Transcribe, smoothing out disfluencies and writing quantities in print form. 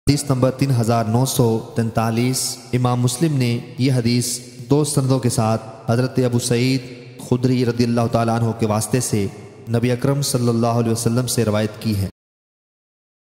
हदीस नंबर 3943। इमाम मुस्लिम ने यह हदीस दो सनदों के साथ हज़रत अबू सईद खुदरी रदियल्लाहु ताला अन्हु के वास्ते से नबी अकरम सल्लल्लाहु अलैहि वसल्लम से रवायत की है।